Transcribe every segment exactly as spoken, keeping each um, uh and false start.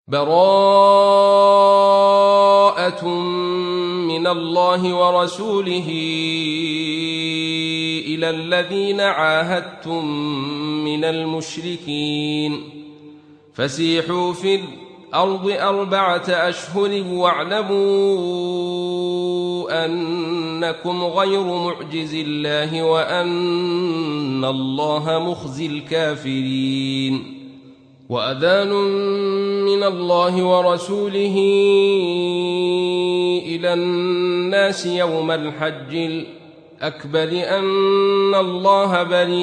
براءة من الله ورسوله إلى الذين عاهدتم من المشركين فسيحوا في الأرض أربعة أشهر واعلموا أنكم غير معجز الله وأن الله مخزي الكافرين. وأذان من الله ورسوله إلى الناس يوم الحج الأكبر أن الله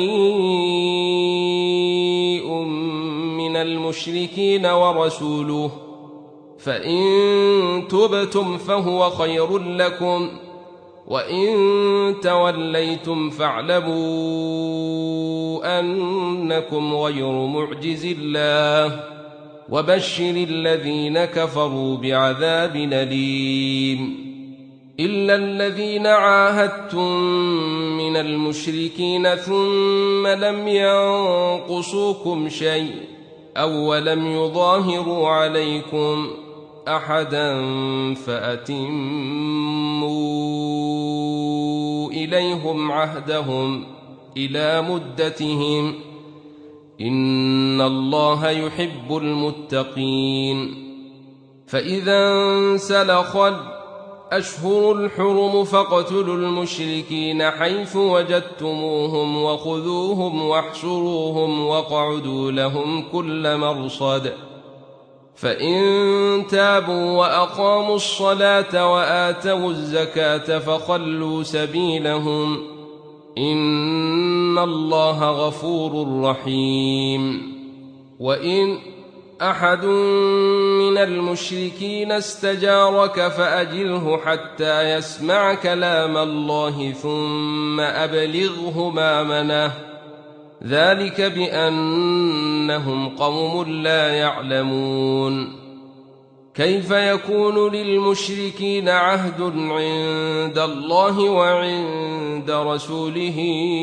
بريء من المشركين ورسوله فإن تبتم فهو خير لكم وإن توليتم فاعلموا أنكم غير معجز الله وبشر الذين كفروا بعذاب أليم. إلا الذين عاهدتم من المشركين ثم لم ينقصوكم شيء أو ولم يظاهروا عليكم أحدا فأتموا إليهم عهدهم إلى مدتهم إن الله يحب المتقين. فإذا انسلخ الأشهر الحرم فاقتلوا المشركين حيث وجدتموهم وخذوهم واحصروهم واقعدوا لهم كل مرصد فإن تابوا وأقاموا الصلاة وآتوا الزكاة فخلوا سبيلهم إن الله غفور رحيم. وإن أحد من المشركين استجارك فأجره حتى يسمع كلام الله ثم أبلغه مأمنه ذلك بأنهم قوم لا يعلمون. كيف يكون للمشركين عهد عند الله وعند رسوله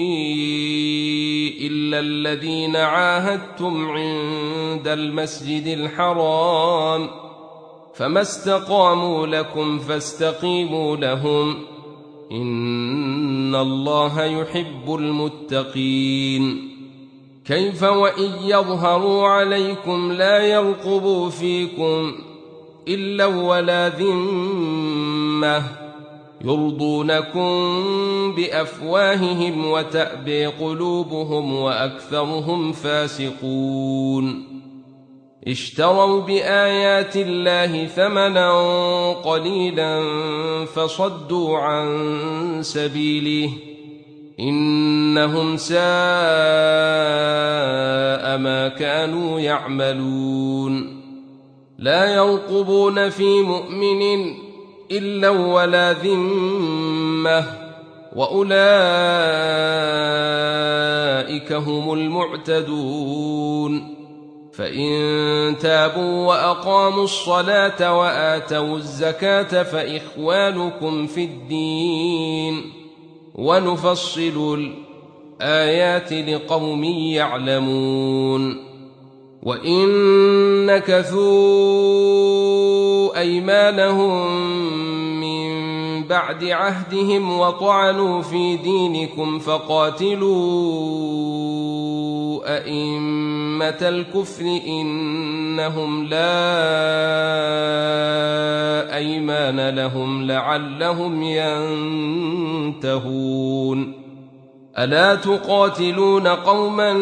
إلا الذين عاهدتم عند المسجد الحرام فما استقاموا لكم فاستقيموا لهم إن الله يحب المتقين. كيف وإن يظهروا عليكم لا يرقبوا فيكم إلا ولا ذمة يرضونكم بأفواههم وتأبي قلوبهم وأكثرهم فاسقون. اشتروا بآيات الله ثمنا قليلا فصدوا عن سبيله إنهم ساء ما كانوا يعملون. لا يرقبون في مؤمن إلا ولا ذمة وأولئك هم المعتدون. فإن تابوا وأقاموا الصلاة وآتوا الزكاة فإخوانكم في الدين ونفصل الآيات لقوم يعلمون. وإن نكثوا أيمانهم من بعد عهدهم وطعنوا في دينكم فقاتلوا أئمة الكفر إنهم لا أيمان لهم لعلهم ينتهون. ألا تقاتلون قوما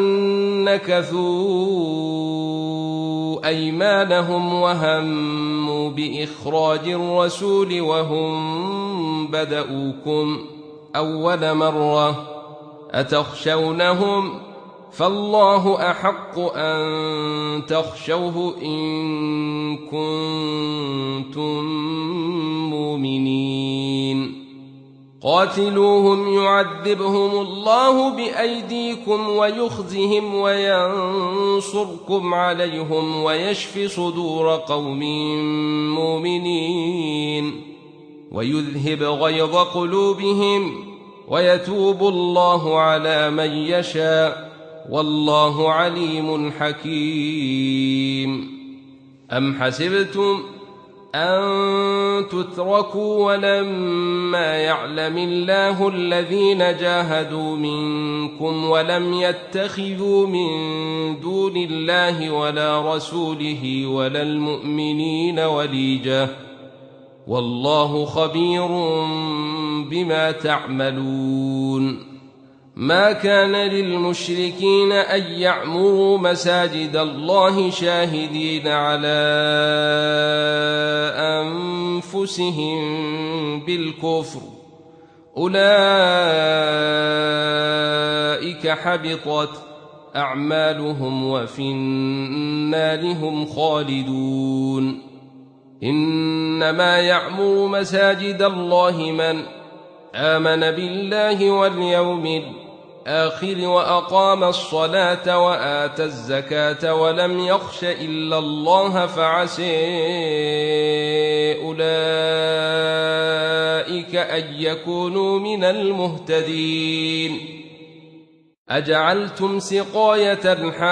نكثوا أيمانهم وهموا بإخراج الرسول وهم بدؤوكم أول مرة أتخشونهم فالله أحق أن تخشوه إن كنتم مؤمنين. قاتلوهم يعذبهم الله بأيديكم ويخزهم وينصركم عليهم ويشف صدور قوم مؤمنين ويذهب غيظ قلوبهم ويتوب الله على من يشاء والله عليم حكيم. أم حسبتم أن تتركوا ولما يعلم الله الذين جاهدوا منكم ولم يتخذوا من دون الله ولا رسوله ولا المؤمنين وليجا والله خبير بما تعملون. ما كان للمشركين أن يعمروا مساجد الله شاهدين على أنفسهم بالكفر أولئك حبطت أعمالهم وفي النار هم خالدون. إنما يعمر مساجد الله من آمن بالله واليوم الآخر وأقام الصلاة وآتى الزكاة ولم يخش إلا الله فعسى أولئك أن يكونوا من المهتدين. أجعلتم سقاية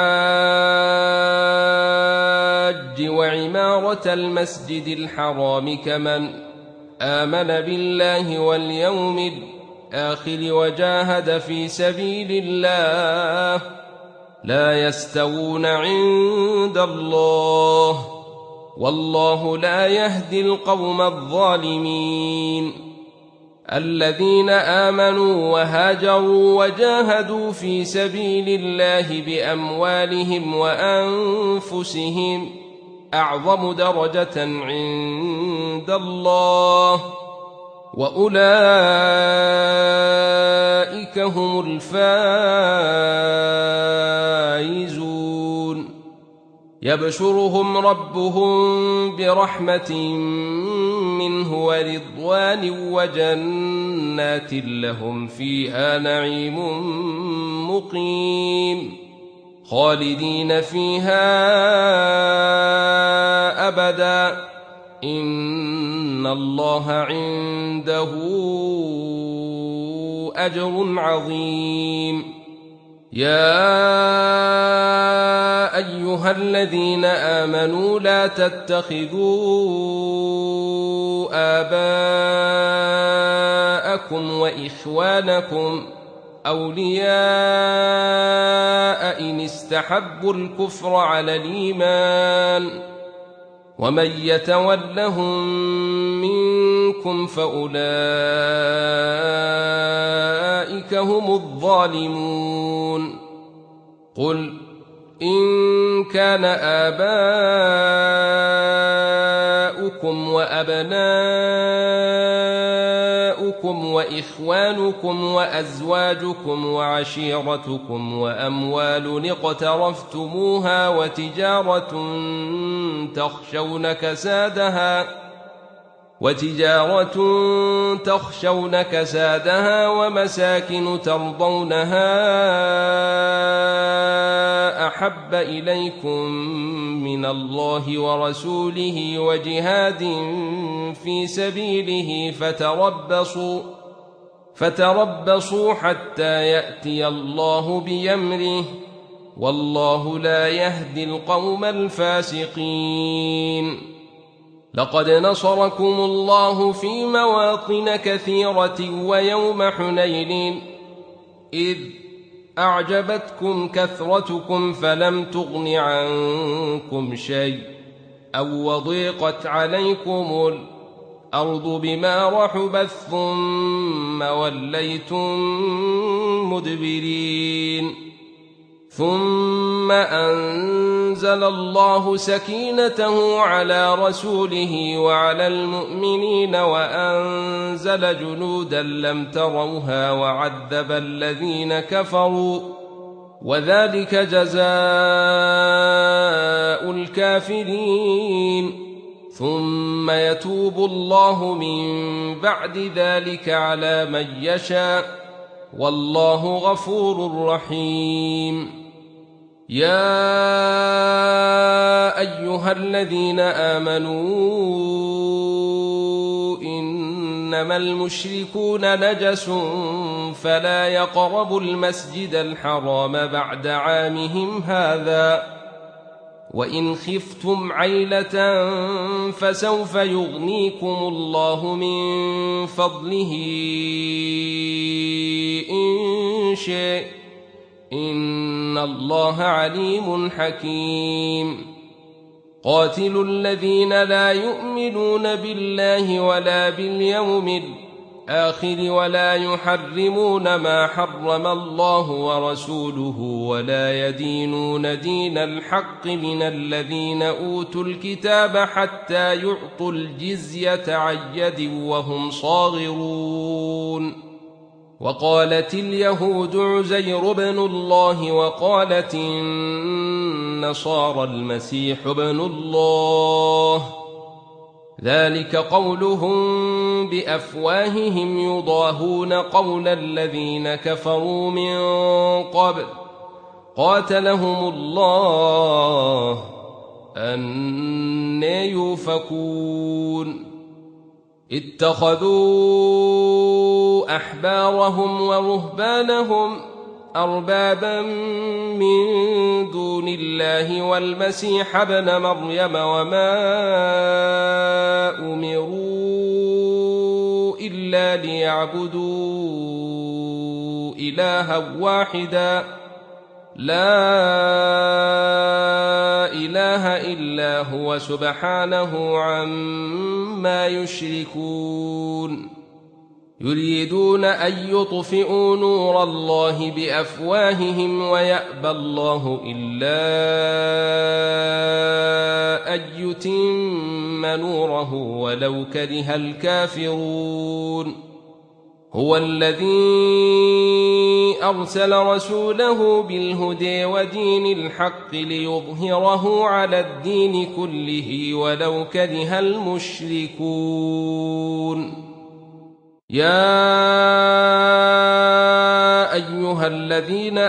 الحاج وعمارة المسجد الحرام كمن آمن بالله واليوم الآخر وجاهد في سبيل الله لا يستوون عند الله والله لا يهدي القوم الظالمين. الذين آمنوا وهاجروا وجاهدوا في سبيل الله بأموالهم وأنفسهم أعظم درجة عند الله وأولئك هم الفائزون. يبشرهم ربهم برحمة منه ورضوان وجنات لهم فيها نعيم مقيم خالدين فيها أبدا إن الله عنده أجر عظيم. يا أيها الذين آمنوا لا تتخذوا آباءكم وإخوانكم أولياء إن استحبوا الكفر على الإيمان ومن يتولهم منكم فأولئك هم الظالمون. قل إن كان آباؤكم وأبناؤكم وإخوانكم وأزواجكم وعشيرتكم وأموال اقترفتموها وتجارة تخشون كسادها وتجارة تخشون كسادها ومساكن ترضونها أحب إليكم من الله ورسوله وجهاد في سبيله فتربصوا فتربصوا حتى يأتي الله بأمره والله لا يهدي القوم الفاسقين. لقد نصركم الله في مواطن كثيرة ويوم حنين إذ أعجبتكم كثرتكم فلم تغن عنكم شيء أو وضيقت عليكم الأرض بما رحبت ثم وليتم مدبرين. ثم أنزل الله سكينته على رسوله وعلى المؤمنين وأنزل جنودا لم تروها وعذب الذين كفروا وذلك جزاء الكافرين. ثم يتوب الله من بعد ذلك على من يشاء والله غفور رحيم. يا أيها الذين آمنوا إنما المشركون نجس فلا يقربوا المسجد الحرام بعد عامهم هذا وإن خفتم عيلة فسوف يغنيكم الله من فضله إن شاء إن الله عليم حكيم قاتلوا الذين لا يؤمنون بالله ولا باليوم الآخر ولا يحرمون ما حرم الله ورسوله ولا يدينون دين الحق من الذين أوتوا الكتاب حتى يعطوا الجزية عن يد وهم صاغرون وقالت اليهود عزير بن الله وقالت النصارى المسيح ابن الله ذلك قولهم بأفواههم يضاهون قول الذين كفروا من قبل قاتلهم الله أنى يؤفكون اتخذوا أحبارهم ورهبانهم أربابا من دون الله والمسيح ابن مريم وما أمروا إلا ليعبدوا إلها واحدا لا إله إلا هو سبحانه عما يشركون يريدون أن يطفئوا نور الله بأفواههم ويأبى الله إلا أن يتم نوره ولو كره الكافرون هو الذي أرسل رسوله بالهدى ودين الحق ليظهره على الدين كله ولو كره المشركون يا أيها الذين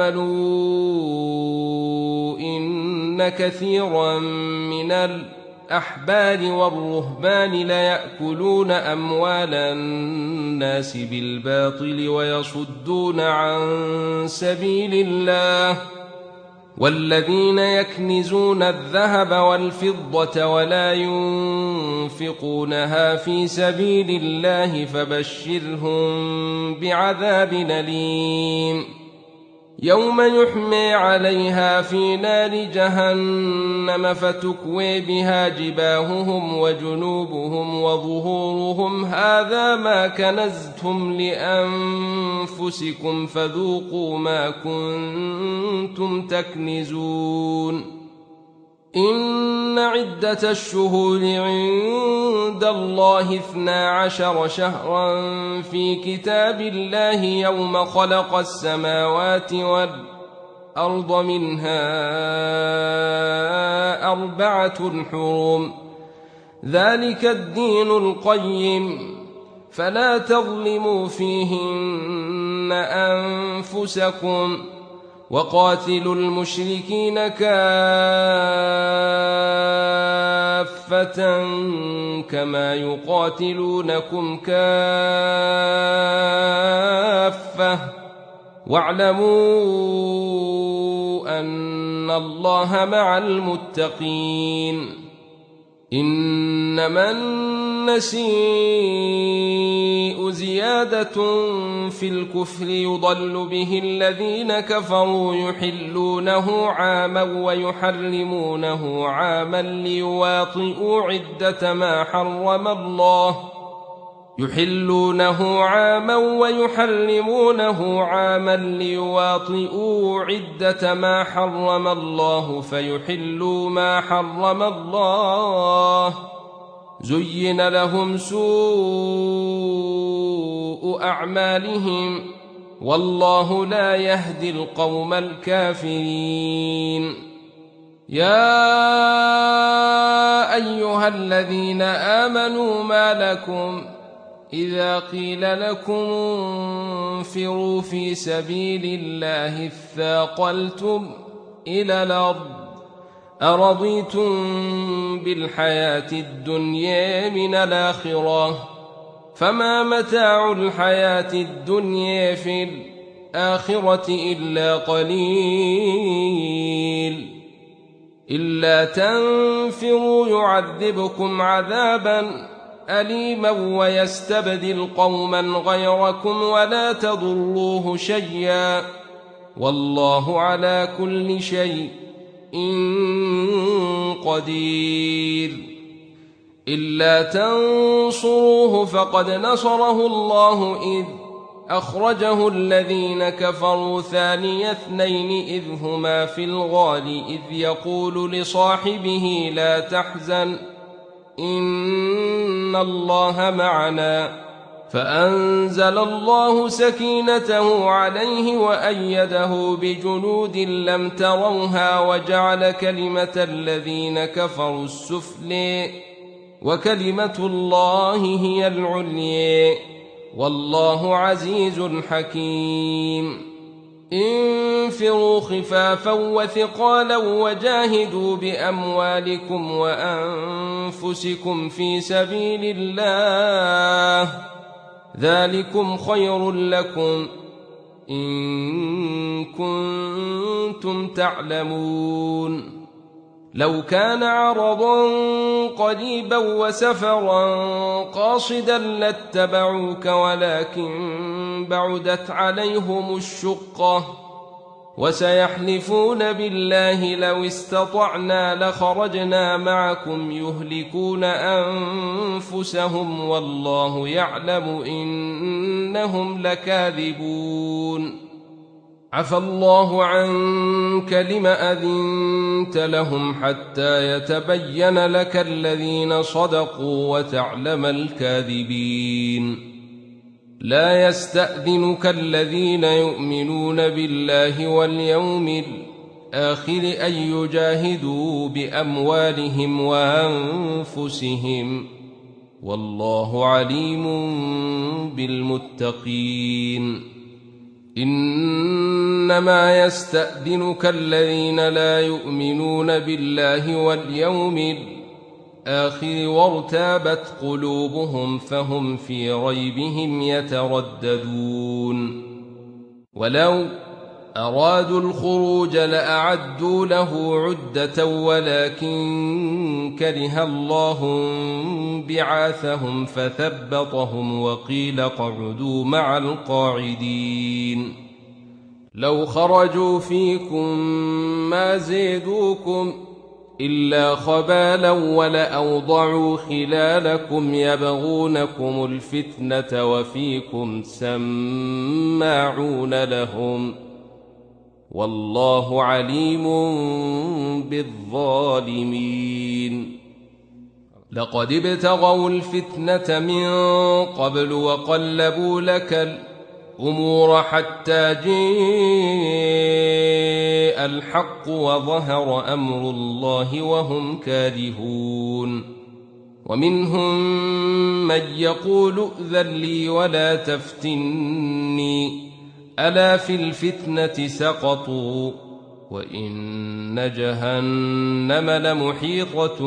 آمنوا إن كثيرا من الأحبار والرهبان ليأكلون أموال الناس بالباطل ويصدون عن سبيل الله والذين يكنزون الذهب والفضة ولا ينفقونها في سبيل الله فبشرهم بعذاب أليم يوم يحمى عليها في نار جهنم فتكوي بها جباههم وجنوبهم وظهورهم هذا ما كنزتم لأنفسكم فذوقوا ما كنتم تكنزون إن عدة الشهور عند الله اثنا عشر شهرا في كتاب الله يوم خلق السماوات والأرض منها أربعة حرم ذلك الدين القيم فلا تظلموا فيهن أنفسكم وقاتلوا المشركين كافة كما يقاتلونكم كافة واعلموا أن الله مع المتقين إنما النسيء زيادة في الكفر يضل به الذين كفروا يحلونه عاما ويحرمونه عاما ليواطئوا عدة ما حرم الله يحلونه عاما ويحرمونه عاما ليواطئوا عدة ما حرم الله فيحلوا ما حرم الله زين لهم سوء أعمالهم والله لا يهدي القوم الكافرين يا أيها الذين آمنوا ما لكم إذا قيل لكم انفروا في سبيل الله اثاقلتم إلى الأرض أرضيتم بالحياة الدنيا من الآخرة فما متاع الحياة الدنيا في الآخرة إلا قليل إلا تنفروا يعذبكم عذابا أليما ويستبدل قوما غيركم ولا تضروه شيئا والله على كل شيء قدير. إلا تنصروه فقد نصره الله إذ أخرجه الذين كفروا ثاني اثنين إذ هما في الغار إذ يقول لصاحبه لا تحزن إن الله معنا فأنزل الله سكينته عليه وأيده بجنود لم تروها وجعل كلمة الذين كفروا السفلى وكلمة الله هي العليا والله عزيز حكيم. انفروا خفافا وثقالا وجاهدوا بأموالكم وأنفسكم في سبيل الله ذلكم خير لكم إن كنتم تعلمون. لو كان عرضا قريبا وسفرا قاصدا لاتبعوك ولكن بعدت عليهم الشقة وسيحلفون بالله لو استطعنا لخرجنا معكم يهلكون أنفسهم والله يعلم إنهم لكاذبون. عفى الله عنك لم أذنت لهم حتى يتبين لك الذين صدقوا وتعلم الكاذبين. لا يستأذنك الذين يؤمنون بالله واليوم الآخر أن يجاهدوا بأموالهم وأنفسهم والله عليم بالمتقين. إنما يستأذنك الذين لا يؤمنون بالله واليوم الآخر وارتابت قلوبهم فهم في ريبهم يترددون. ولو أرادوا الخروج لأعدوا له عدة ولكن كره الله بعاثهم فثبطهم وقيل اقعدوا مع القاعدين. لو خرجوا فيكم ما زيدوكم إلا خبالا ولأوضعوا خلالكم يبغونكم الفتنة وفيكم سماعون لهم والله عليم بالظالمين. لقد ابتغوا الفتنة من قبل وقلبوا لك الأمور حتى جاء الحق وظهر أمر الله وهم كارهون. ومنهم من يقول ائذن لي ولا تفتني ألا في الفتنة سقطوا وإن جهنم لمحيطة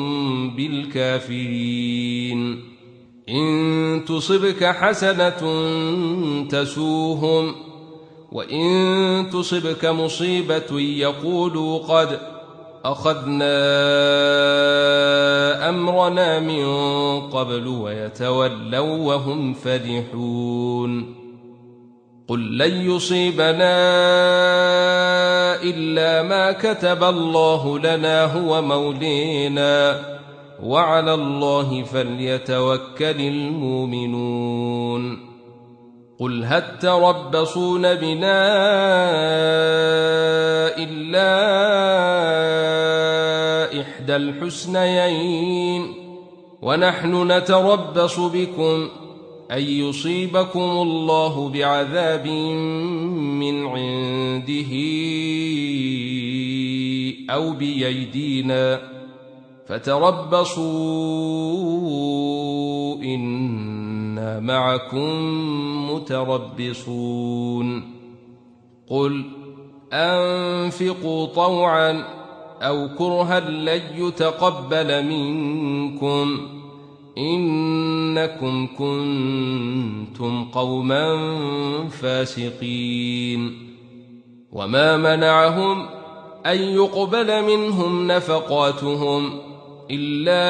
بالكافرين. إن تصبك حسنة تسوهم وإن تصبك مصيبة يقولوا قد أخذنا أمرنا من قبل ويتولوا وهم فرحون. قل لن يصيبنا إلا ما كتب الله لنا هو مولينا وعلى الله فليتوكل المؤمنون. قل هل تربصون بنا إلا إحدى الحسنيين ونحن نتربص بكم أن يصيبكم الله بعذاب من عنده أو بأيدينا فتربصوا إنا معكم متربصون. قل أنفقوا طوعا أو كرها لن يتقبل منكم إنكم كنتم قوما فاسقين. وما منعهم أن يقبل منهم نفقاتهم إلا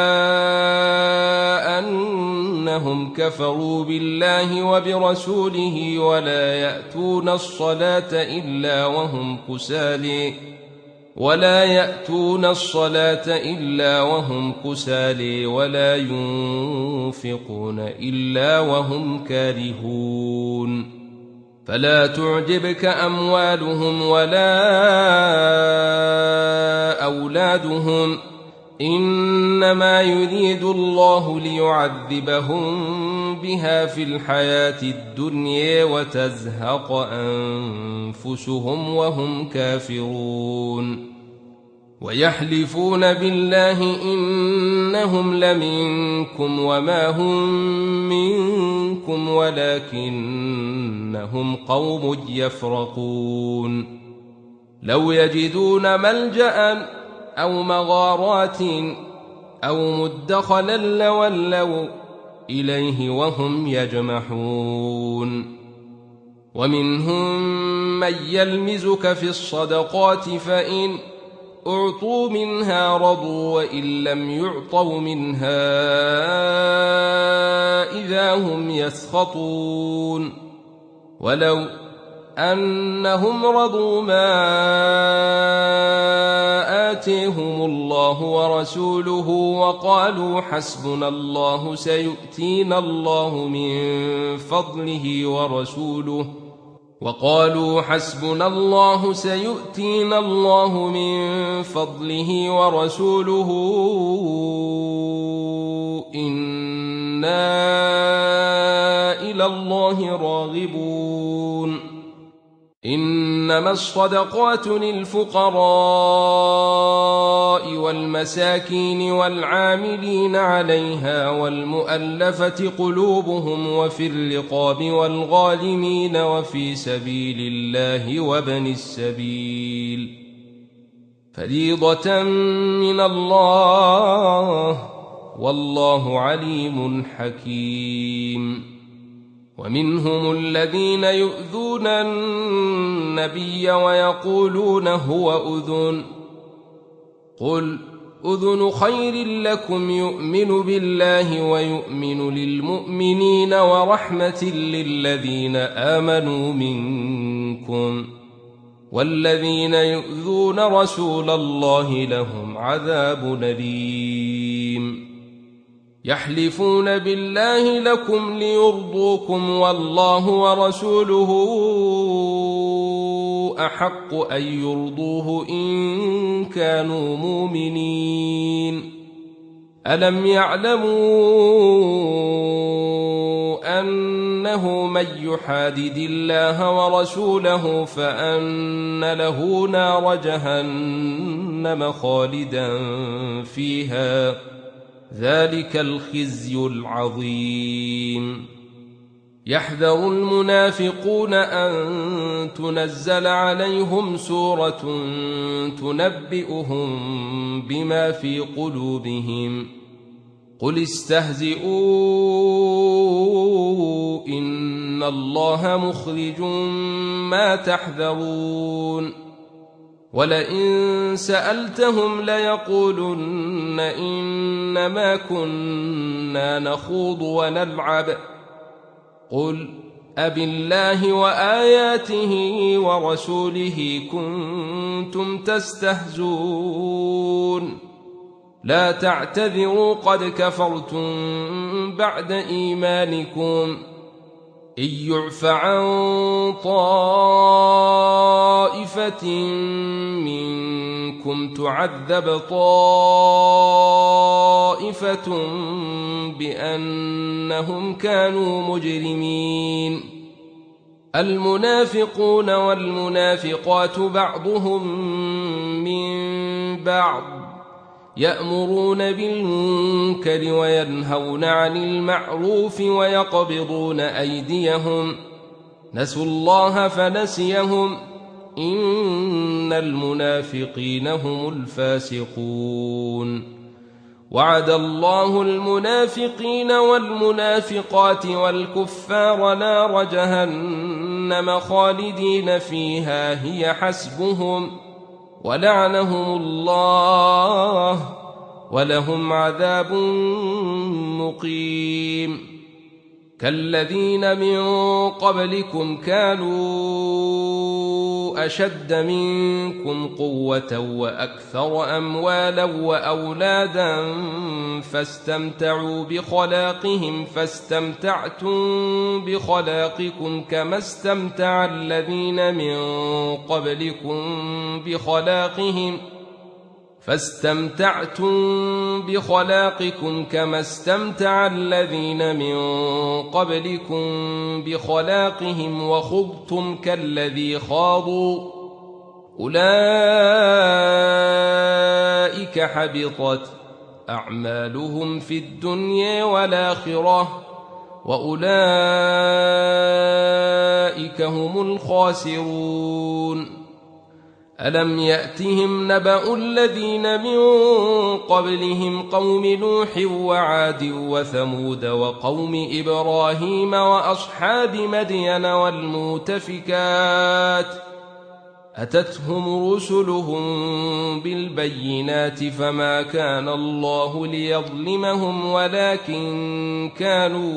أنهم كفروا بالله وبرسوله ولا يأتون الصلاة إلا وهم كسالى ولا يأتون الصلاة إلا وهم كسالى ولا ينفقون إلا وهم كارهون فلا تعجبك أموالهم ولا أولادهم إنما يريد الله ليعذبهم بها في الحياة الدنيا وتزهق أنفسهم وهم كافرون ويحلفون بالله إنهم لمنكم وما هم منكم ولكنهم قوم يفرقون لو يجدون ملجأ أو مغارات أو مدخلا لولوا إليه وهم يجمحون ومنهم من يلمزك في الصدقات فإن أعطوا منها رضوا وإن لم يعطوا منها إذا هم يسخطون ولو أنهم رضوا ما آتيهم الله ورسوله وقالوا حسبنا الله سيؤتينا الله من فضله ورسوله وقالوا حسبنا الله سيؤتينا الله من فضله ورسوله إنا إلى الله راغبون إنما الصدقات للفقراء والمساكين والعاملين عليها والمؤلفة قلوبهم وفي الرقاب والغالمين وفي سبيل الله وابن السبيل فريضة من الله والله عليم حكيم ومنهم الذين يؤذون النبي ويقولون هو أذن قل أذن خير لكم يؤمن بالله ويؤمن للمؤمنين ورحمة للذين آمنوا منكم والذين يؤذون رسول الله لهم عذاب أليم يحلفون بالله لكم ليرضوكم والله ورسوله أحق أن يرضوه إن كانوا مؤمنين ألم يعلموا أنه من يحادد الله ورسوله فأن له نار جهنم خالدا فيها ذلك الخزي العظيم يحذر المنافقون أن تنزل عليهم سورة تنبئهم بما في قلوبهم قل استهزئوا إن الله مخرج ما تحذرون ولئن سألتهم ليقولن إنما كنا نخوض ونلعب قل أبالله وآياته ورسوله كنتم تستهزئون لا تعتذروا قد كفرتم بعد إيمانكم إن يعف عن طائفة منكم تعذب طائفة بأنهم كانوا مجرمين المنافقون والمنافقات بعضهم من بعض يأمرون بالمنكر وينهون عن المعروف ويقبضون أيديهم نسوا الله فنسيهم إن المنافقين هم الفاسقون وعد الله المنافقين والمنافقات والكفار نار جهنم خالدين فيها هي حسبهم ولعنهم الله ولهم عذاب مقيم. كالذين من قبلكم كانوا أشد منكم قوة وأكثر أموالا وأولادا فاستمتعوا بخلاقهم فاستمتعتم بخلاقكم كما استمتع الذين من قبلكم بخلاقهم فاستمتعتم بخلاقكم كما استمتع الذين من قبلكم بخلاقهم وخضتم كالذي خاضوا أولئك حبطت أعمالهم في الدنيا والآخرة وأولئك هم الخاسرون. ألم يأتهم نبأ الذين من قبلهم قوم نوح وعاد وثمود وقوم إبراهيم وأصحاب مدين والمؤتفكات أتتهم رسلهم بالبينات فما كان الله ليظلمهم ولكن كانوا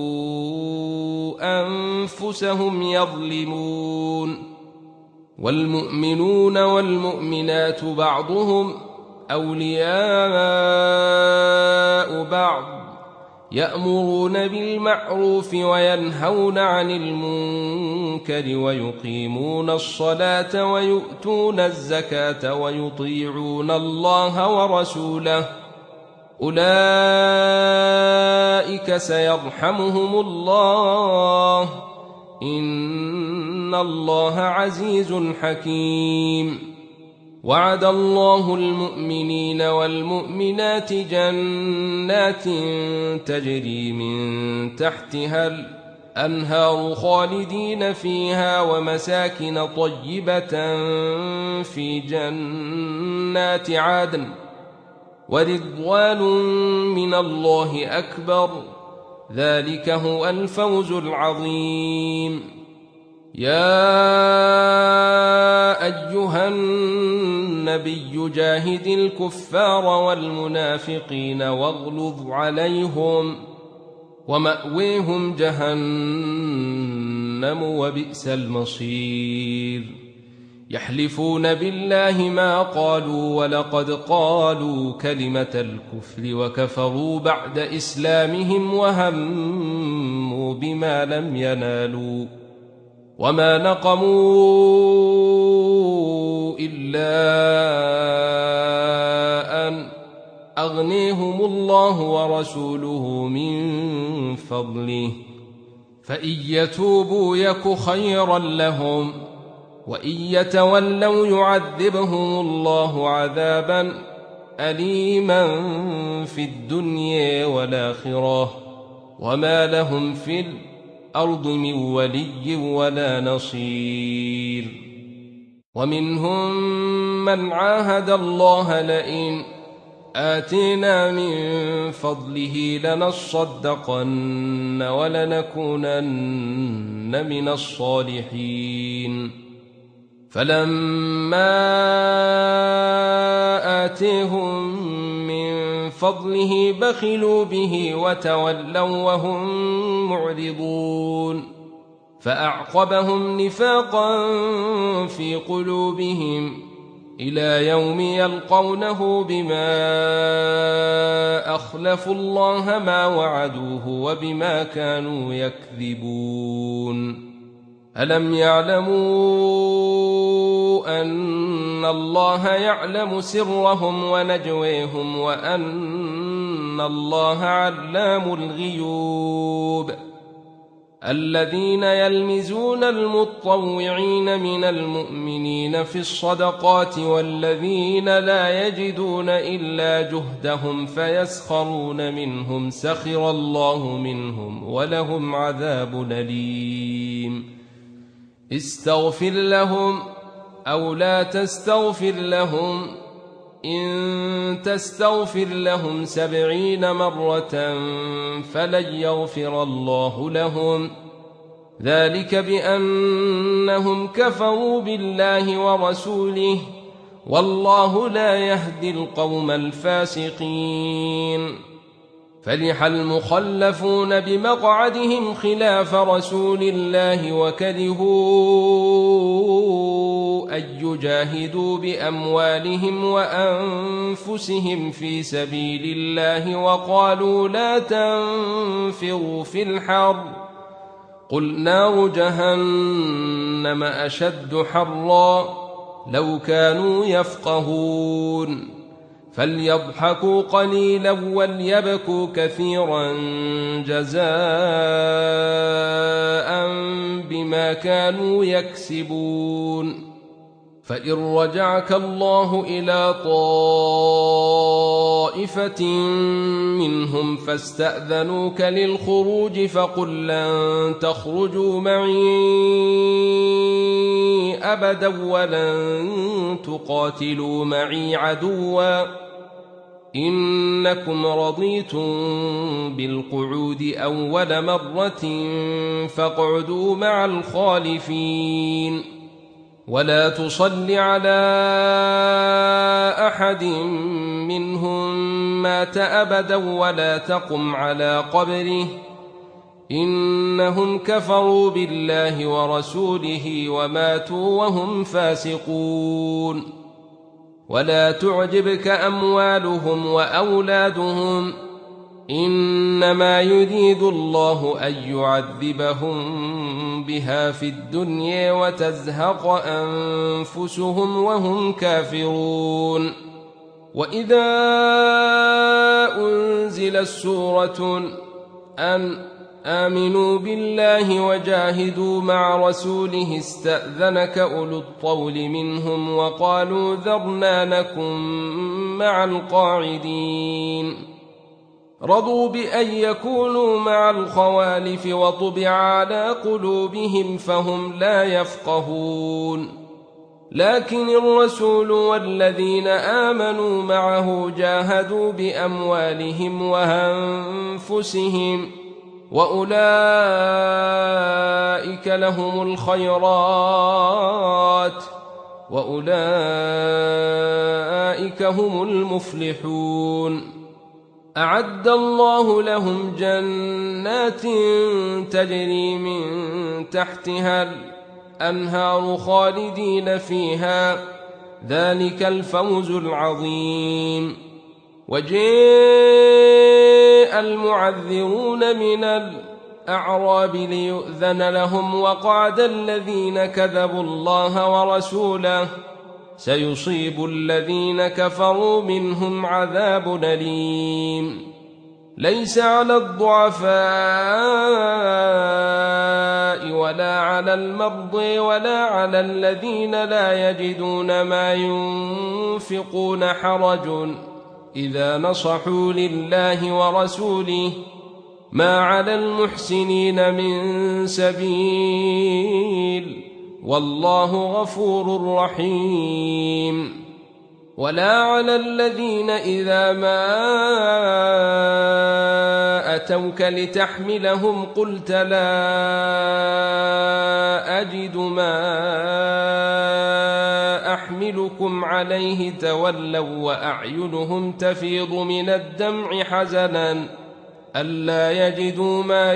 أنفسهم يظلمون. والمؤمنون والمؤمنات بعضهم أولياء بعض يأمرون بالمعروف وينهون عن المنكر ويقيمون الصلاة ويؤتون الزكاة ويطيعون الله ورسوله أولئك سيرحمهم الله إن الله عزيز حكيم. وعد الله المؤمنين والمؤمنات جنات تجري من تحتها الأنهار خالدين فيها ومساكن طيبة في جنات عدن ورضوان من الله أكبر ذلك هو الفوز العظيم. يا أيها النبي جاهد الكفار والمنافقين واغلظ عليهم ومأويهم جهنم وبئس المصير. يحلفون بالله ما قالوا ولقد قالوا كلمة الكفر وكفروا بعد إسلامهم وهموا بما لم ينالوا وما نقموا إلا أن أغنيهم الله ورسوله من فضله فإن يتوبوا يك خيرا لهم وإن يتولوا يعذبهم الله عذابا أليما في الدنيا والآخرة وما لهم في الأرض من ولي ولا نصير. ومنهم من عاهد الله لئن آتينا من فضله لنصدقن ولنكونن من الصالحين فلما آتيهم من فضله بخلوا به وتولوا وهم معرضون فأعقبهم نفاقا في قلوبهم إلى يوم يلقونه بما أخلفوا الله ما وعدوه وبما كانوا يكذبون. ألم يعلموا أن الله يعلم سرهم ونجويهم وأن الله علام الغيوب. الذين يلمزون المطوعين من المؤمنين في الصدقات والذين لا يجدون إلا جهدهم فيسخرون منهم سخر الله منهم ولهم عذاب أليم. استغفر لهم أو لا تستغفر لهم إن تستغفر لهم سبعين مرة فلن يغفر الله لهم ذلك بأنهم كفروا بالله ورسوله والله لا يهدي القوم الفاسقين. فرح المخلفون بمقعدهم خلاف رسول الله وكرهوا أن يجاهدوا بأموالهم وأنفسهم في سبيل الله وقالوا لا تنفروا في الحر قل نار جهنم أشد حرا لو كانوا يفقهون. فليضحكوا قليلا وليبكوا كثيرا جزاء بما كانوا يكسبون. فإن رجعك الله إلى طائفة منهم فاستأذنوك للخروج فقل لن تخرجوا معي أبدا ولن تقاتلوا معي عدوا إنكم رضيتم بالقعود أول مرة فاقعدوا مع الخالفين. ولا تصل على أحد منهم مات أبدا ولا تقم على قبره إنهم كفروا بالله ورسوله وماتوا وهم فاسقون. ولا تعجبك أموالهم وأولادهم إنما يريد الله أن يعذبهم بها في الدنيا وتزهق أنفسهم وهم كافرون. وإذا أنزلت سورة أن آمنوا بالله وجاهدوا مع رسوله استأذنك أولو الطول منهم وقالوا ذرنا نكن مع القاعدين. رضوا بأن يكونوا مع الخوالف وطبع على قلوبهم فهم لا يفقهون. لكن الرسول والذين آمنوا معه جاهدوا بأموالهم وأنفسهم وأولئك لهم الخيرات وأولئك هم المفلحون. أعد الله لهم جنات تجري من تحتها الأنهار خالدين فيها ذلك الفوز العظيم. وجاء المعذرون من الأعراب ليؤذن لهم وقعد الذين كذبوا الله ورسوله سيصيب الذين كفروا منهم عذاب أليم. ليس على الضعفاء ولا على المرضى ولا على الذين لا يجدون ما ينفقون حرج إذا نصحوا لله ورسوله ما على المحسنين من سبيل والله غفور رحيم. ولا على الذين إذا ما أتوك لتحملهم قلت لا أجد ما أحملكم عليه تولوا وأعينهم تفيض من الدمع حزنا ألا يجدوا ما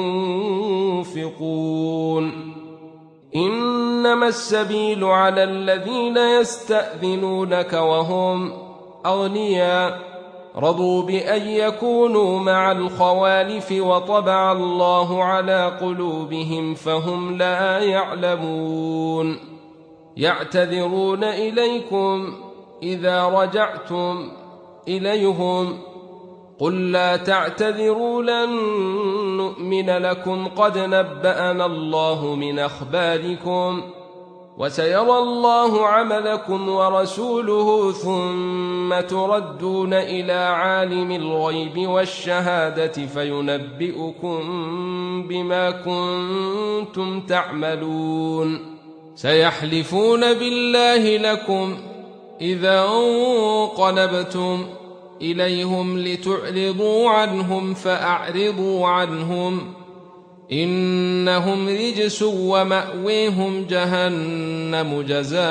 ينفقون. إنما السبيل على الذين يستأذنونك وهم أغنياء رضوا بأن يكونوا مع الخوالف وطبع الله على قلوبهم فهم لا يعلمون. يعتذرون إليكم إذا رجعتم إليهم قل لا تعتذروا لن نؤمن لكم قد نبأنا الله من أخباركم وسيرى الله عملكم ورسوله ثم تردون إلى عالم الغيب والشهادة فينبئكم بما كنتم تعملون. سيحلفون بالله لكم إذا انقلبتم إليهم لتعرضوا عنهم فأعرضوا عنهم إنهم رجس ومأويهم جهنم جزاء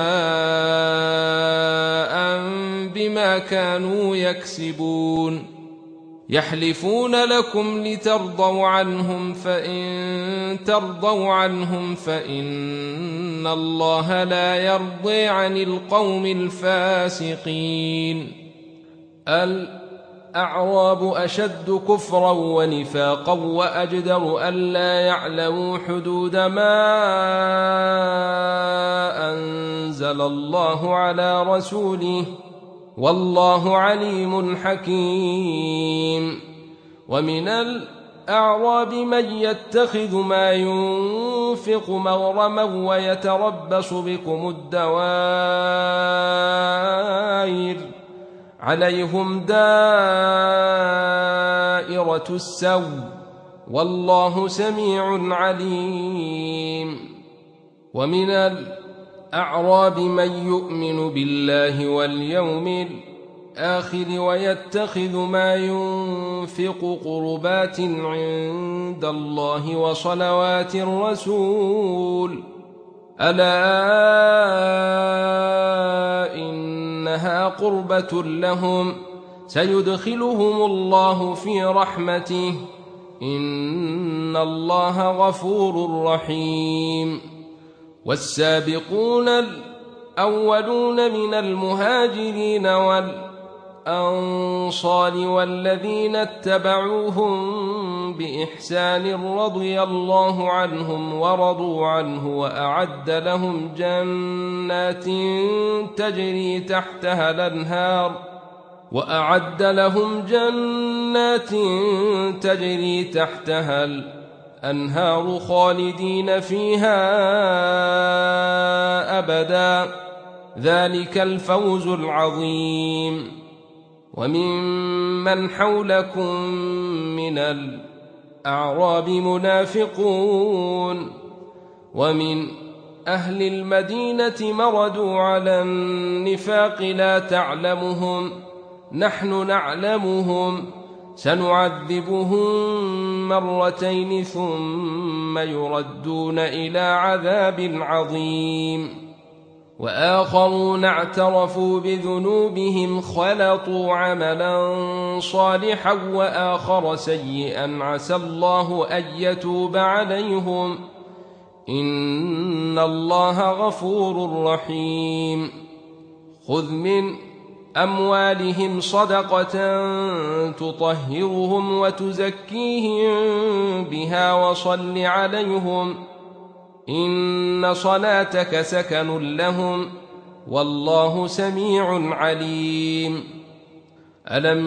بما كانوا يكسبون يحلفون لكم لترضوا عنهم فإن ترضوا عنهم فإن الله لا يرضي عن القوم الفاسقين. الأعراب أشد كفرا ونفاقا وأجدر ألا يعلموا حدود ما أنزل الله على رسوله والله عليم حكيم. ومن الأعراب من يتخذ ما ينفق مغرما ويتربص بكم الدوائر عليهم دائرة السوء والله سميع عليم. ومن الأعراب من يؤمن بالله واليوم الآخر ويتخذ ما ينفق قربات عند الله وصلوات الرسول ألا إنها قربة لهم سيدخلهم الله في رحمته إن الله غفور رحيم. والسابقون الأولون من المهاجرين والأنصار والذين اتبعوهم بإحسان رضي الله عنهم ورضوا عنه وأعد لهم جنات تجري تحتها الأنهار وأعد لهم جنات تجري تحتها الأنهار خالدين فيها أبدا ذلك الفوز العظيم. وممن حولكم من الأعراب منافقون ومن أهل المدينة مردوا على النفاق لا تعلمهم نحن نعلمهم سنعذبهم مرتين ثم يردون إلى عذاب عظيم. وآخرون اعترفوا بذنوبهم خلطوا عملا صالحا وآخر سيئا عسى الله أن يتوب عليهم إن الله غفور رحيم. خذ من أموالهم صدقة تطهرهم وتزكيهم بها وصل عليهم إن صلاتك سكن لهم والله سميع عليم. ألم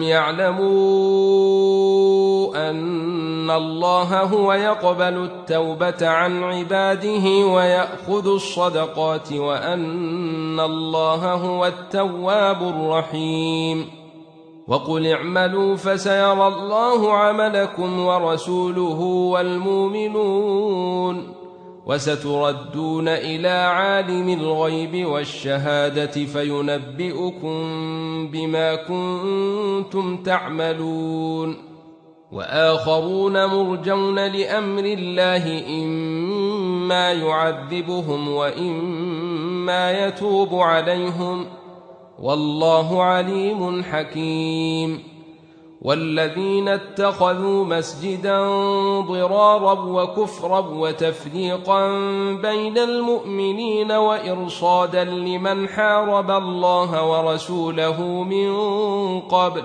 يعلموا أن الله هو يقبل التوبة عن عباده ويأخذ الصدقات وأن الله هو التواب الرحيم. وقل اعملوا فسيرى الله عملكم ورسوله والمؤمنون وستردون إلى عالم الغيب والشهادة فينبئكم بما كنتم تعملون. وآخرون مرجون لأمر الله إما يعذبهم وإما يتوب عليهم والله عليم حكيم. والذين اتخذوا مسجدا ضرارا وكفرا وتفريقا بين المؤمنين وإرصادا لمن حارب الله ورسوله من قبل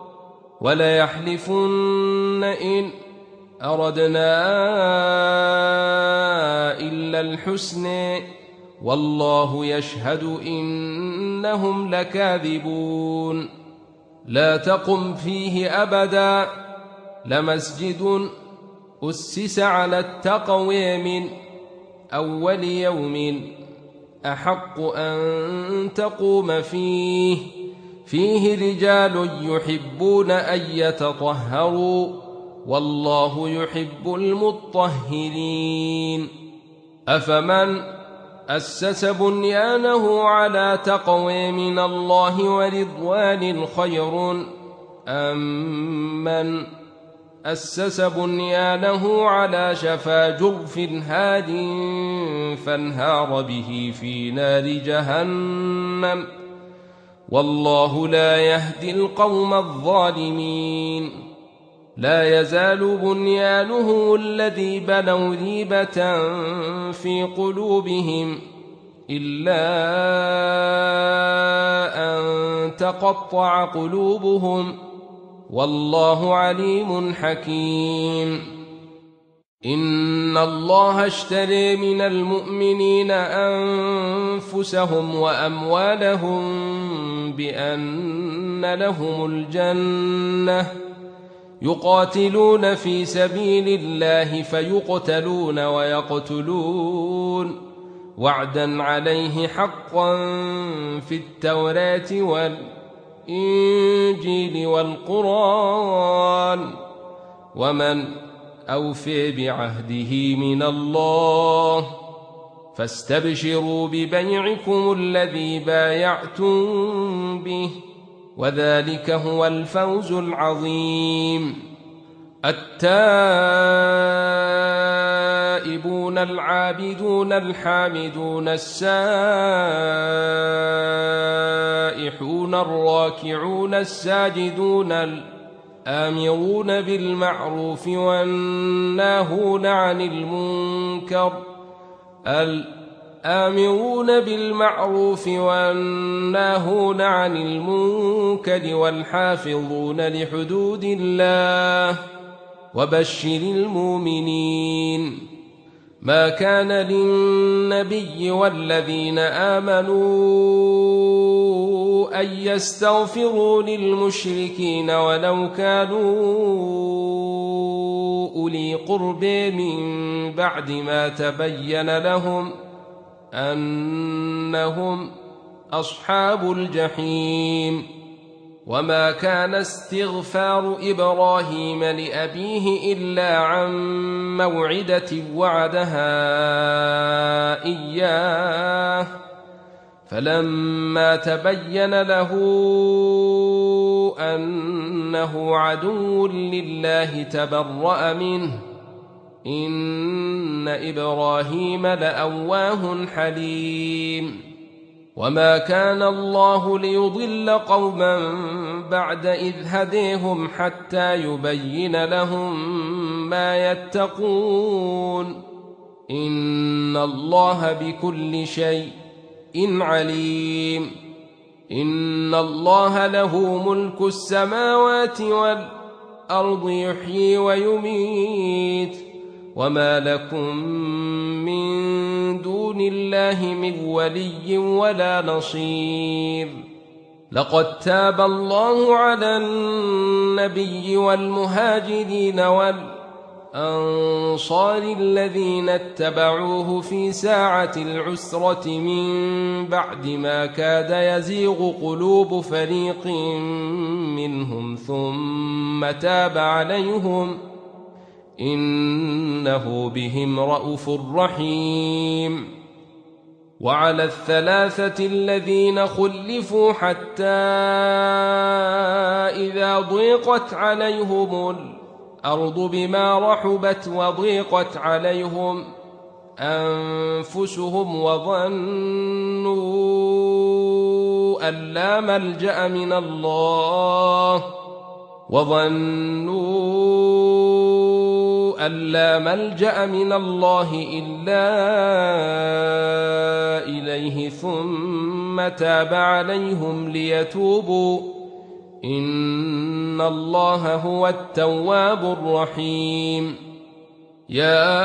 وليحلفن إن أردنا إلا الحسنى والله يشهد إنهم لكاذبون. لا تقم فيه أبدا لمسجد أسس على التقوى من أول يوم أحق أن تقوم فيه فيه رجال يحبون أن يتطهروا والله يحب المطهرين. أفمن أسس بنيانه على تقوى من الله ورضوان خير أم من أسس بنيانه على شفا جرف هاد فانهار به في نار جهنم والله لا يهدي القوم الظالمين لا يزال بنيانه الذي بنوا ريبة في قلوبهم إلا أن تقطع قلوبهم والله عليم حكيم إن الله اشتري من المؤمنين أنفسهم وأموالهم بأن لهم الجنة يقاتلون في سبيل الله فيقتلون ويقتلون وعدا عليه حقا في التوراة والإنجيل والقرآن ومن أوفي بعهده من الله فاستبشروا ببيعكم الذي بايعتم به وذلك هو الفوز العظيم التائبون العابدون الحامدون السائحون الراكعون الساجدون الآمرون بالمعروف والناهون عن المنكر الآمرون بالمعروف والناهون عن المنكر والحافظون لحدود الله وبشر المؤمنين ما كان للنبي والذين آمنوا أن يستغفروا للمشركين ولو كانوا أولي قرب من بعد ما تبين لهم أنهم أصحاب الجحيم وما كان استغفار إبراهيم لأبيه إلا عن موعدة وعدها إياه فلما تبين له أنه عدو لله تبرأ منه إن إبراهيم لأواه حليم وما كان الله ليضل قوما بعد إذ هديهم حتى يبين لهم ما يتقون إن الله بكل شيء عليم إن الله له ملك السماوات والأرض يحيي ويميت وما لكم من دون الله من ولي ولا نصير لقد تاب الله على النبي والمهاجرين والأنصار الذين اتبعوه في ساعة العسرة من بعد ما كاد يزيغ قلوب فريق منهم ثم تاب عليهم إنه بهم رءوف رحيم وعلى الثلاثة الذين خلفوا حتى إذا ضيقت عليهم الأرض بما رحبت وضيقت عليهم أنفسهم وظنوا أن لا ملجأ من الله وظنوا أن لا ملجأ من الله إلا إليه ثم تاب عليهم ليتوبوا إن الله هو التواب الرحيم يا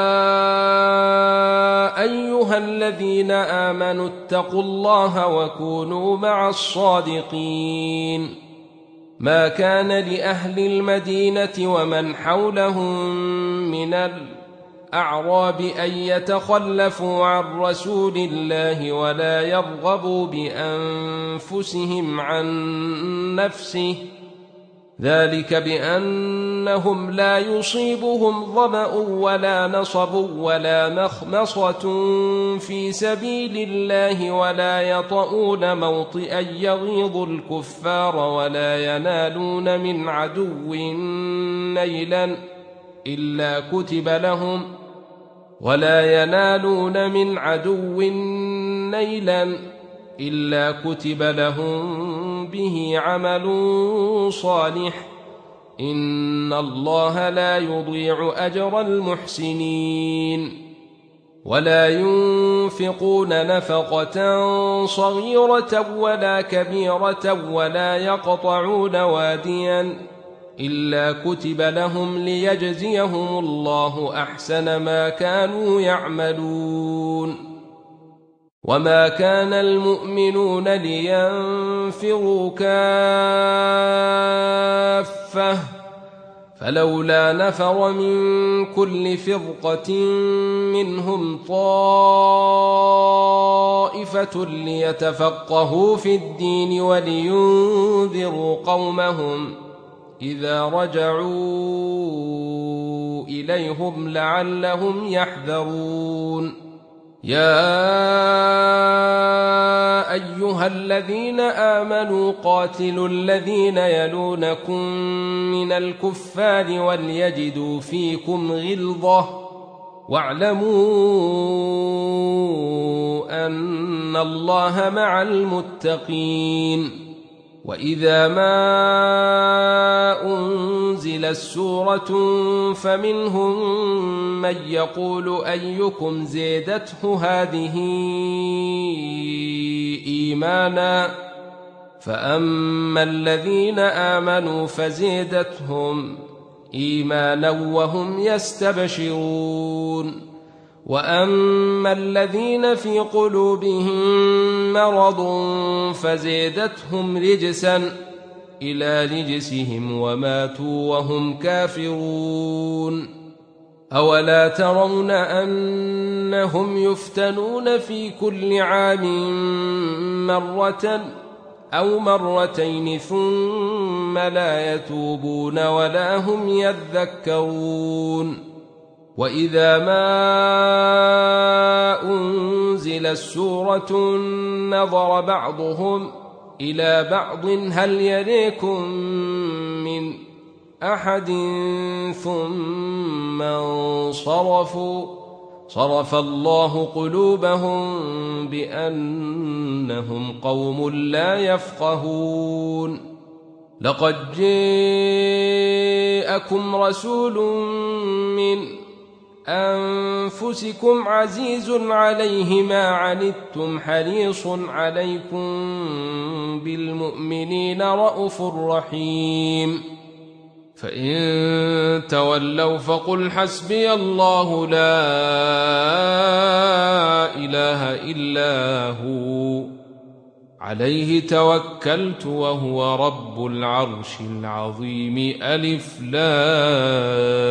أيها الذين آمنوا اتقوا الله وكونوا مع الصادقين ما كان لأهل المدينة ومن حولهم من الأعراب أن يتخلفوا عن رسول الله ولا يرغبوا بأنفسهم عن نفسه ذلك بأنهم لا يصيبهم ظمأ ولا نصب ولا مخمصة في سبيل الله ولا يطؤون موطئا يغيظ الكفار ولا ينالون من عدو نيلا إلا كتب لهم ولا ينالون من عدو نيلا إلا كتب لهم به عمل صالح إن الله لا يضيع أجر المحسنين ولا ينفقون نفقة صغيرة ولا كبيرة ولا يقطعون واديا إلا كتب لهم ليجزيهم الله أحسن ما كانوا يعملون وما كان المؤمنون لينفروا كافة فلولا نفر من كل فرقة منهم طائفة ليتفقهوا في الدين ولينذروا قومهم إذا رجعوا إليهم لعلهم يحذرون يا أيها الذين آمنوا قاتلوا الذين يلونكم من الكفار وليجدوا فيكم غلظة واعلموا أن الله مع المتقين وإذا ما أنزلت سورة فمنهم من يقول أيكم زادته هذه إيمانا فأما الذين آمنوا فزادتهم إيمانا وهم يستبشرون وأما الذين في قلوبهم مرض فزادتهم رجسا إلى رجسهم وماتوا وهم كافرون أولا ترون أنهم يفتنون في كل عام مرة أو مرتين ثم لا يتوبون ولا هم يذكرون وإذا ما أنزلت سورة نظر بعضهم إلى بعض هل يريكم من أحد ثم انصرفوا صرف الله قلوبهم بأنهم قوم لا يفقهون لقد جاءكم رسول من أنفسكم عزيز عليه ما عنتم حريص عليكم بالمؤمنين رءوف رحيم فإن تولوا فقل حسبي الله لا إله إلا هو عليه توكلت وهو رب العرش العظيم ألف لام